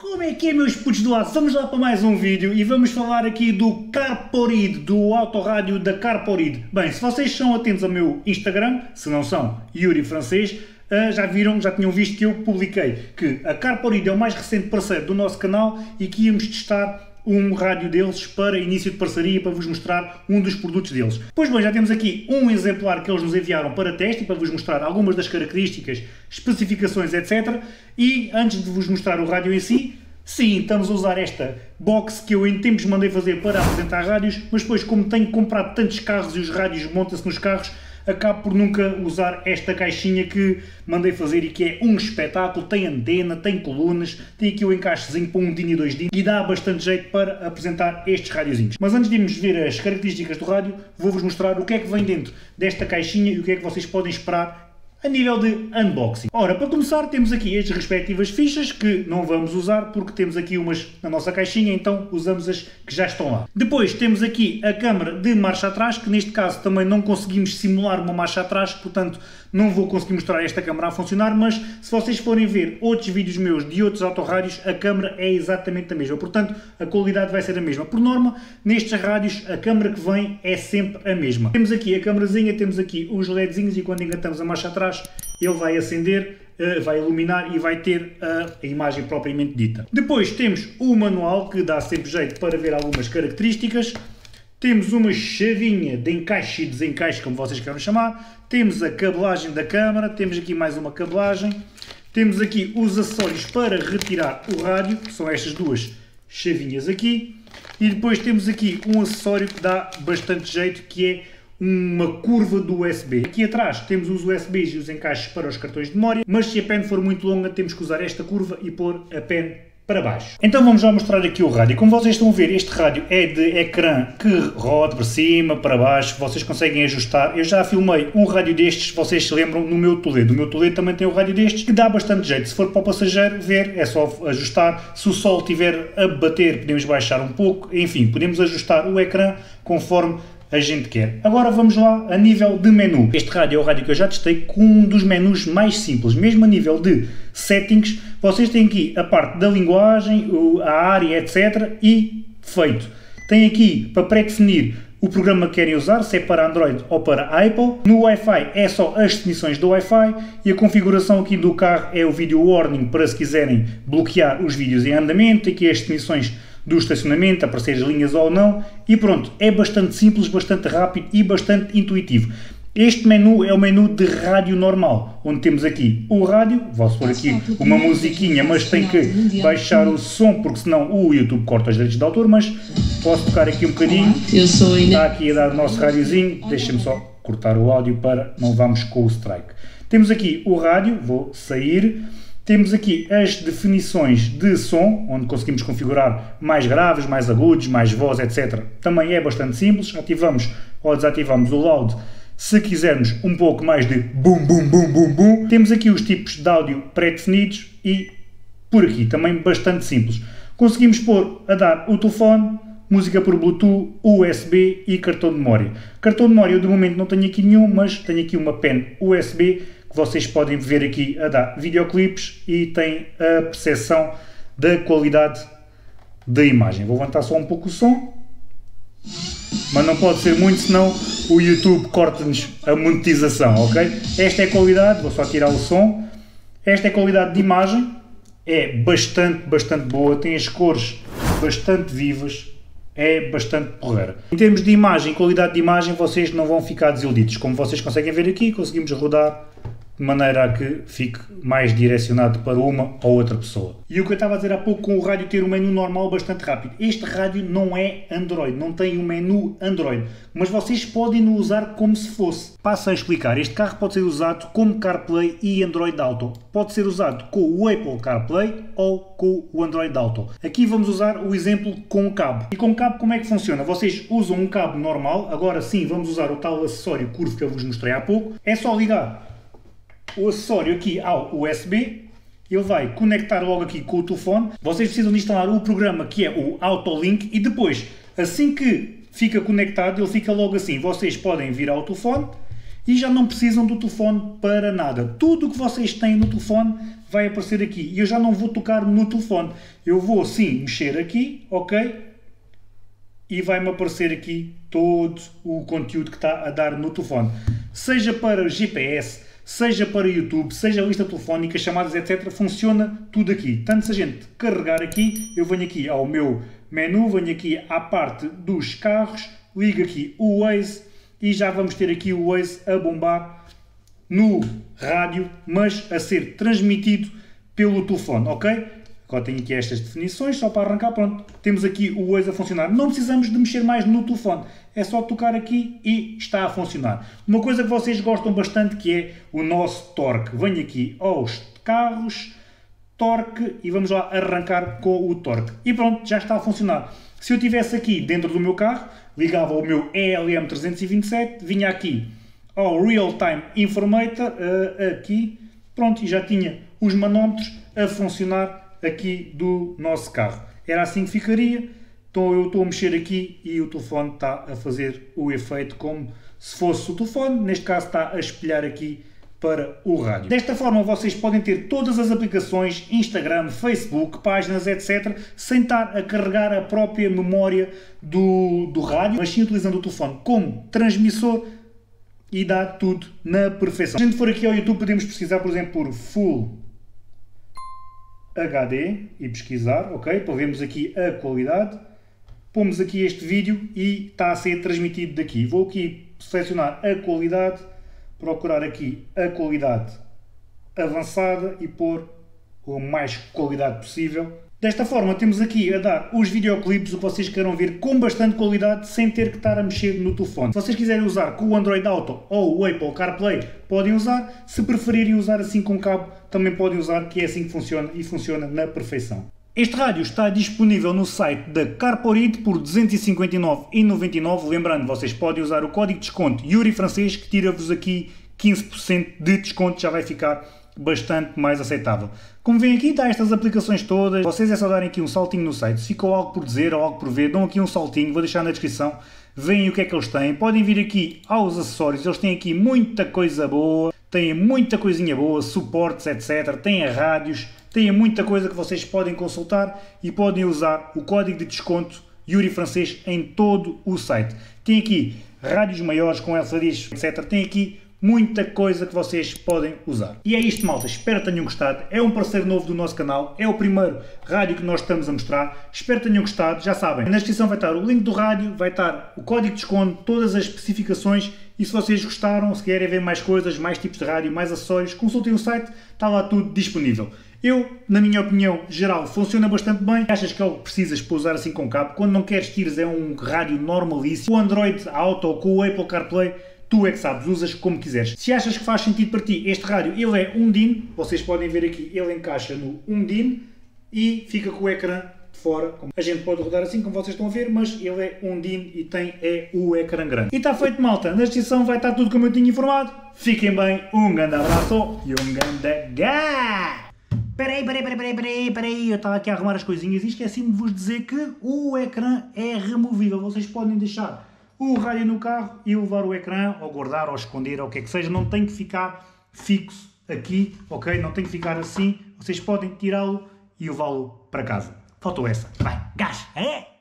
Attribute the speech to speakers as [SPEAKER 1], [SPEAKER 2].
[SPEAKER 1] Como é que é, meus putos do lado? Vamos lá para mais um vídeo e vamos falar aqui do Carporid, do autorrádio da Carporid. Bem, se vocês são atentos ao meu Instagram, se não são, Yuri Francês, já viram, já tinham visto que eu publiquei que a Carporid é o mais recente parceiro do nosso canal e que íamos testar um rádio deles para início de parceria, para vos mostrar um dos produtos deles. Pois bem, já temos aqui um exemplar que eles nos enviaram para teste e para vos mostrar algumas das características, especificações, etc. E antes de vos mostrar o rádio em si, sim, estamos a usar esta box que eu em tempos mandei fazer para apresentar rádios, mas depois, como tenho comprado tantos carros e os rádios montam-se nos carros, acabo por nunca usar esta caixinha que mandei fazer e que é um espetáculo. Tem antena, tem colunas, tem aqui o encaixezinho para um DIN e 2 DIN e dá bastante jeito para apresentar estes radiozinhos. Mas antes de irmos ver as características do rádio, vou-vos mostrar o que é que vem dentro desta caixinha e o que é que vocês podem esperar a nível de unboxing. Ora, para começar temos aqui as respectivas fichas que não vamos usar porque temos aqui umas na nossa caixinha, então usamos as que já estão lá. Depois temos aqui a câmara de marcha atrás, que neste caso também não conseguimos simular uma marcha atrás, portanto não vou conseguir mostrar esta câmara a funcionar, mas se vocês forem ver outros vídeos meus de outros autorrádios, a câmara é exatamente a mesma, portanto a qualidade vai ser a mesma. Por norma, nestes rádios a câmara que vem é sempre a mesma. Temos aqui a câmarazinha, temos aqui os LEDzinhos e quando engatamos a marcha atrás ele vai acender, vai iluminar e vai ter a imagem propriamente dita. Depois temos o manual que dá sempre jeito para ver algumas características. Temos uma chavinha de encaixe e desencaixe, como vocês queiram chamar. Temos a cabelagem da câmara, temos aqui mais uma cabelagem. Temos aqui os acessórios para retirar o rádio, que são estas duas chavinhas aqui. E depois temos aqui um acessório que dá bastante jeito, que é uma curva do USB. Aqui atrás temos os USBs e os encaixes para os cartões de memória, mas se a pen for muito longa temos que usar esta curva e pôr a pen para baixo. Então vamos já mostrar aqui o rádio. Como vocês estão a ver, este rádio é de ecrã que roda para cima, para baixo, vocês conseguem ajustar. Eu já filmei um rádio destes, vocês se lembram, no meu Toledo. O meu Toledo também tem um rádio destes, que dá bastante jeito. Se for para o passageiro ver, é só ajustar. Se o sol estiver a bater, podemos baixar um pouco. Enfim, podemos ajustar o ecrã conforme a gente quer. Agora vamos lá a nível de menu. Este rádio é o rádio que eu já testei com um dos menus mais simples. Mesmo a nível de settings, vocês têm aqui a parte da linguagem, a área, etc. e feito. Tem aqui para pré-definir o programa que querem usar, se é para Android ou para Apple. No Wi-Fi é só as definições do Wi-Fi e a configuração aqui do carro é o Video Warning para se quiserem bloquear os vídeos em andamento. Aqui as definições do estacionamento, aparecer as linhas ou não, e pronto, é bastante simples, bastante rápido e bastante intuitivo. Este menu é o menu de rádio normal, onde temos aqui o rádio, vou-se pôr aqui uma musiquinha, mas tem que baixar o som, porque senão o YouTube corta os direitos de autor, mas posso tocar aqui um bocadinho. Está aqui a dar o nosso rádiozinho, deixa-me só cortar o áudio para não vamos com o strike. Temos aqui o rádio, vou sair. Temos aqui as definições de som, onde conseguimos configurar mais graves, mais agudos, mais voz, etc. Também é bastante simples. Ativamos ou desativamos o loud se quisermos um pouco mais de bum, bum, bum, bum, bum. Temos aqui os tipos de áudio pré-definidos e por aqui também bastante simples. Conseguimos pôr a dar o telefone, música por Bluetooth, USB e cartão de memória. Cartão de memória eu de momento não tenho aqui nenhum, mas tenho aqui uma pen USB que vocês podem ver aqui a dar videoclipes e tem a percepção da qualidade da imagem. Vou levantar só um pouco o som, mas não pode ser muito, senão o YouTube corta-nos a monetização, ok? Esta é a qualidade, vou só tirar o som. Esta é a qualidade de imagem, é bastante boa, tem as cores bastante vivas, é bastante porreira. Em termos de imagem, qualidade de imagem, vocês não vão ficar desiludidos. Como vocês conseguem ver aqui, conseguimos rodar de maneira a que fique mais direcionado para uma ou outra pessoa. E o que eu estava a dizer há pouco com o rádio ter um menu normal bastante rápido. Este rádio não é Android, não tem um menu Android, mas vocês podem o usar como se fosse. Passo a explicar, este carro pode ser usado como CarPlay e Android Auto. Pode ser usado com o Apple CarPlay ou com o Android Auto. Aqui vamos usar o exemplo com o cabo. E com o cabo como é que funciona? Vocês usam um cabo normal, agora sim vamos usar o tal acessório curvo que eu vos mostrei há pouco. É só ligar o acessório aqui ao USB, ele vai conectar logo aqui com o telefone. Vocês precisam de instalar o programa que é o Autolink e depois, assim que fica conectado, ele fica logo assim. Vocês podem virar o telefone E já não precisam do telefone para nada. Tudo o que vocês têm no telefone vai aparecer aqui. E eu já não vou tocar no telefone. Eu vou sim mexer aqui, ok? E vai-me aparecer aqui todo o conteúdo que está a dar no telefone. Seja para GPS, seja para YouTube, seja lista telefónica, chamadas, etc. Funciona tudo aqui. Tanto se a gente carregar aqui, eu venho aqui ao meu menu, venho aqui à parte dos carros, ligo aqui o Waze e já vamos ter aqui o Waze a bombar no rádio, mas a ser transmitido pelo telefone, ok? Agora tenho aqui estas definições, só para arrancar, pronto, temos aqui o Waze a funcionar. Não precisamos de mexer mais no telefone, é só tocar aqui e está a funcionar. Uma coisa que vocês gostam bastante que é o nosso torque. Venho aqui aos carros, torque e vamos lá arrancar com o torque. E pronto, já está a funcionar. Se eu estivesse aqui dentro do meu carro, ligava o meu ELM 327, vinha aqui ao Real Time Informator, aqui, pronto, e já tinha os manómetros a funcionar aqui do nosso carro. Era assim que ficaria. Então eu estou a mexer aqui e o telefone está a fazer o efeito como se fosse o telefone, neste caso está a espelhar aqui para o rádio. Desta forma vocês podem ter todas as aplicações, Instagram, Facebook, páginas, etc, sem estar a carregar a própria memória do rádio, mas sim utilizando o telefone como transmissor e dá tudo na perfeição. Se a gente for aqui ao YouTube podemos pesquisar, por exemplo, por Full HD e pesquisar, ok, para vermos aqui a qualidade. Pomos aqui este vídeo e está a ser transmitido daqui. Vou aqui selecionar a qualidade, procurar aqui a qualidade avançada e pôr a mais qualidade possível. Desta forma temos aqui a dar os videoclipes, o que vocês queiram ver com bastante qualidade, sem ter que estar a mexer no telefone. Se vocês quiserem usar com o Android Auto ou o Apple CarPlay, podem usar. Se preferirem usar assim com cabo, também podem usar, que é assim que funciona e funciona na perfeição. Este rádio está disponível no site da Carporid por 259,99€. Lembrando, vocês podem usar o código de desconto YuriFrancês, que tira-vos aqui 15% de desconto, já vai ficar bastante mais aceitável. Como veem aqui, está estas aplicações todas. Vocês é só darem aqui um saltinho no site. Se ficou algo por dizer ou algo por ver, dão aqui um saltinho, vou deixar na descrição. Veem o que é que eles têm. Podem vir aqui aos acessórios, eles têm aqui muita coisa boa, têm muita coisinha boa, suportes, etc. Têm rádios, têm muita coisa que vocês podem consultar e podem usar o código de desconto YuriFrancês em todo o site. Tem aqui rádios maiores com LCDs, etc. Tem aqui muita coisa que vocês podem usar. E é isto, malta. Espero que tenham gostado. É um parceiro novo do nosso canal. É o primeiro rádio que nós estamos a mostrar. Espero que tenham gostado. Já sabem, na descrição vai estar o link do rádio, vai estar o código de desconto, todas as especificações. E se vocês gostaram, se querem ver mais coisas, mais tipos de rádio, mais acessórios, consultem o site. Está lá tudo disponível. Eu, na minha opinião geral, funciona bastante bem. Achas que é o que precisas para usar assim com cabo? Quando não queres tiros, é um rádio normalíssimo. Com o Android Auto ou com o Apple CarPlay, tu é que sabes, usas como quiseres. Se achas que faz sentido para ti este rádio, ele é um DIN, vocês podem ver aqui, ele encaixa no um DIN e fica com o ecrã de fora. A gente pode rodar assim, como vocês estão a ver, mas ele é um DIN e tem o ecrã grande. E está feito, malta. Na descrição vai estar tudo como eu tinha informado. Fiquem bem, um grande abraço e um grande gá! Peraí, eu estava aqui a arrumar as coisinhas e esqueci-me de vos dizer que o ecrã é removível. Vocês podem deixar o rádio no carro e levar o ecrã, ou guardar, ou esconder, ou o que é que seja. Não tem que ficar fixo aqui, ok? Não tem que ficar assim. Vocês podem tirá-lo e levá-lo para casa. Faltou essa. Vai, gás! É?